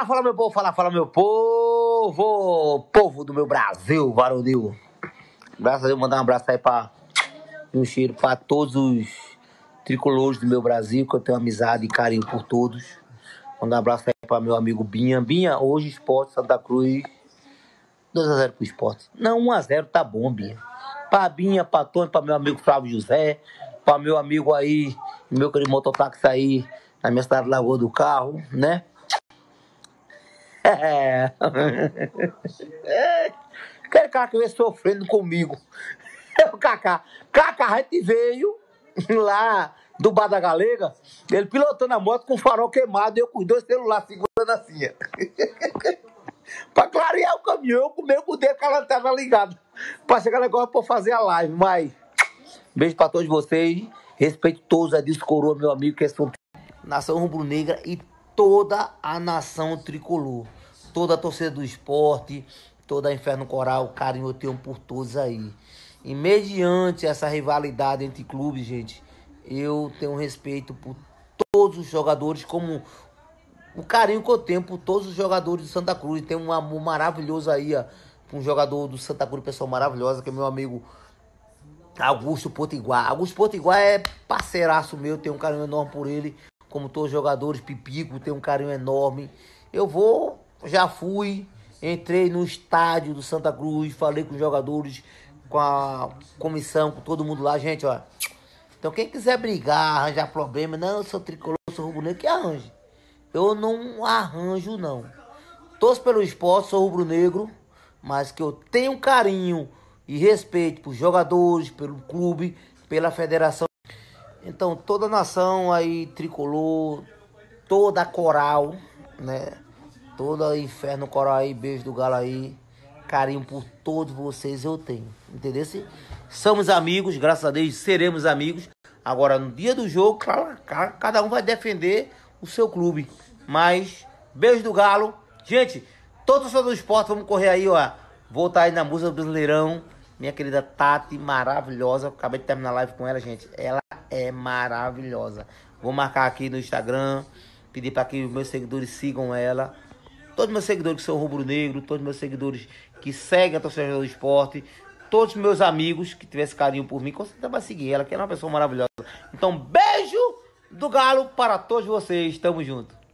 Fala meu povo, fala meu povo, povo do meu Brasil, varonil. Graças a Deus, mandar um abraço aí e um cheiro pra todos os tricolores do meu Brasil, que eu tenho amizade e carinho por todos. Mandar um abraço aí pra meu amigo Binha. Binha, hoje Sport Santa Cruz, 2-0 pro Sport. Não, 1-0 tá bom, Binha. Pra Binha, pra Tony, pra meu amigo Flávio José, pra meu amigo aí, meu querido mototáxi aí, na minha cidade Lagoa do Carro, né? É. Aquele cara que veio sofrendo comigo. É o Kaká. Kaká, a gente veio lá do Bar da Galega, ele pilotando a moto com o farol queimado e eu com os dois celulares segurando assim. Pra clarear o caminhão, eu com o meu poder com a lanterna ligada. Pra chegar agora pra fazer a live. Mas, beijo pra todos vocês. Respeito todos a Disco Coroa, meu amigo, que são nação rubro-negra e toda a nação tricolor. Toda a torcida do esporte, toda a Inferno Coral, carinho eu tenho por todos aí. E mediante essa rivalidade entre clubes, gente, eu tenho respeito por todos os jogadores, como o carinho que eu tenho por todos os jogadores do Santa Cruz. Tem um amor maravilhoso aí, ó, por um jogador do Santa Cruz, pessoa maravilhosa, que é meu amigo Augusto Potiguar. Augusto Potiguar é parceiraço meu, tenho um carinho enorme por ele. Como todos os jogadores, Pipico, tenho um carinho enorme. Já fui, entrei no estádio do Santa Cruz, falei com os jogadores, com a comissão, com todo mundo lá, gente, ó. Então quem quiser brigar, arranjar problema, não, eu sou tricolor, eu sou rubro-negro, que arranje. Eu não arranjo, não. Torço pelo esporte, sou rubro-negro, mas que eu tenho carinho e respeito por jogadores, pelo clube, pela federação. Então toda a nação aí, tricolor, toda a coral, né? Toda Inferno Coral aí, beijo do galo aí. Carinho por todos vocês eu tenho. Entendeu? Somos amigos, graças a Deus seremos amigos. Agora, no dia do jogo, claro, cada um vai defender o seu clube. Mas, beijo do galo. Gente, todos os do esporte, vamos correr aí, ó. Voltar aí na música do Brasileirão. Minha querida Tati, maravilhosa. Acabei de terminar a live com ela, gente. Ela é maravilhosa. Vou marcar aqui no Instagram. Pedir para que os meus seguidores sigam ela. Todos meus seguidores que são rubro-negro, todos meus seguidores que seguem a torcida do esporte, todos meus amigos que tivessem carinho por mim, com certeza vai seguir ela, que é uma pessoa maravilhosa. Então, beijo do galo para todos vocês. Tamo junto.